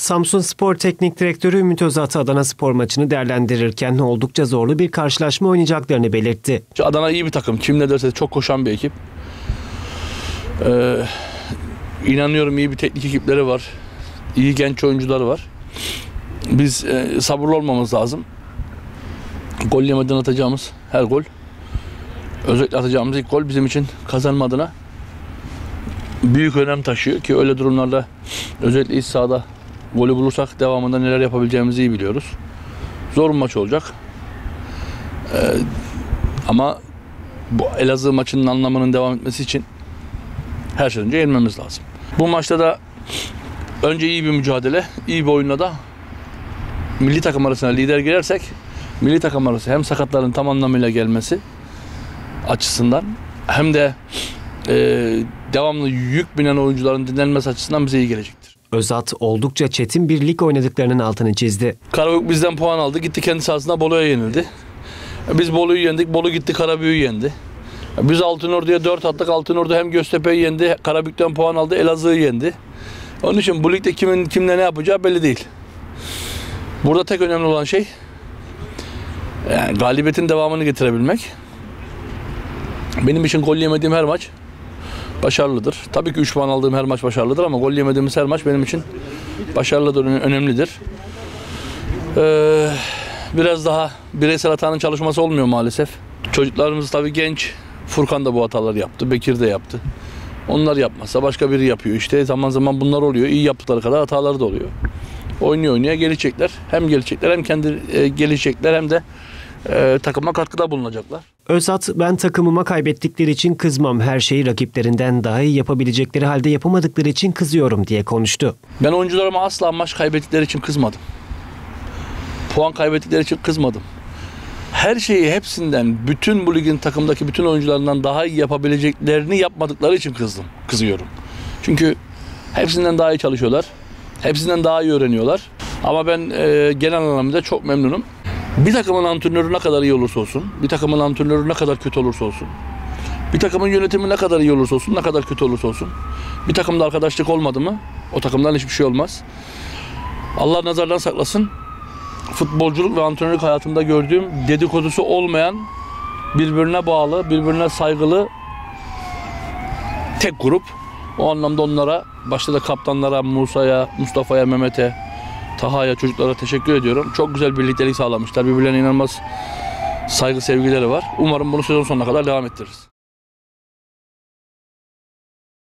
Samsunspor Teknik Direktörü Ümit Özat Adanaspor maçını değerlendirirken oldukça zorlu bir karşılaşma oynayacaklarını belirtti. Adana iyi bir takım. Kim ne derse çok koşan bir ekip. İnanıyorum iyi bir teknik ekipleri var. İyi genç oyuncuları var. Biz sabırlı olmamız lazım. Gol yemeden atacağımız her gol, özellikle atacağımız ilk gol bizim için kazanma adına büyük önem taşıyor ki öyle durumlarda özellikle iç sahada golü bulursak devamında neler yapabileceğimizi iyi biliyoruz. Zor bir maç olacak. Ama bu Elazığ maçının anlamının devam etmesi için her şeyden önce yenmemiz lazım. Bu maçta da önce iyi bir mücadele, iyi bir oyunla da milli takım arasına lider girersek milli takım arası hem sakatların tam anlamıyla gelmesi açısından hem de devamlı yük binen oyuncuların dinlenmesi açısından bize iyi gelecektir. Özat oldukça çetin bir lig oynadıklarının altını çizdi. Karabük bizden puan aldı. Gitti kendi sahasında Bolu'ya yenildi. Biz Bolu'yu yendik. Bolu gitti Karabük'ü yendi. Biz Altınordu'ya 4 attık. Altınordu hem Göztepe'yi yendi. Karabük'ten puan aldı. Elazığ'ı yendi. Onun için bu ligde kimin kimle ne yapacağı belli değil. Burada tek önemli olan şey yani galibiyetin devamını getirebilmek. Benim için gol yemediğim her maç başarılıdır. Tabii ki 3 puan aldığım her maç başarılıdır ama gol yemediğimiz her maç benim için başarılıdır, önemlidir. Biraz daha bireysel hatanın çalışması olmuyor maalesef. Çocuklarımız tabii genç. Furkan da bu hataları yaptı, Bekir de yaptı. Onlar yapmazsa başka biri yapıyor işte. Zaman zaman bunlar oluyor. İyi yaptıkları kadar hataları da oluyor. Oynaya gelecekler. Hem gelecekler hem kendi gelecekler hem de takıma katkıda bulunacaklar. Özat, ben takımıma kaybettikleri için kızmam. Her şeyi rakiplerinden daha iyi yapabilecekleri halde yapamadıkları için kızıyorum diye konuştu. Ben oyuncularıma asla maç kaybettikleri için kızmadım. Puan kaybettikleri için kızmadım. Her şeyi hepsinden, bütün bu ligin takımdaki bütün oyuncularından daha iyi yapabileceklerini yapmadıkları için kızıyorum. Çünkü hepsinden daha iyi çalışıyorlar. Hepsinden daha iyi öğreniyorlar. Ama ben genel anlamda çok memnunum. Bir takımın antrenörü ne kadar iyi olursa olsun, bir takımın antrenörü ne kadar kötü olursa olsun, bir takımın yönetimi ne kadar iyi olursa olsun, ne kadar kötü olursa olsun, bir takımda arkadaşlık olmadı mı o takımdan hiçbir şey olmaz. Allah nazardan saklasın. Futbolculuk ve antrenörlük hayatımda gördüğüm dedikodusu olmayan, birbirine bağlı, birbirine saygılı tek grup. O anlamda onlara, başta da kaptanlara, Musa'ya, Mustafa'ya, Mehmet'e, Taha'ya, çocuklara teşekkür ediyorum. Çok güzel birliktelik sağlamışlar. Birbirlerine inanılmaz saygı, sevgileri var. Umarım bunu sezon sonuna kadar devam ettiririz.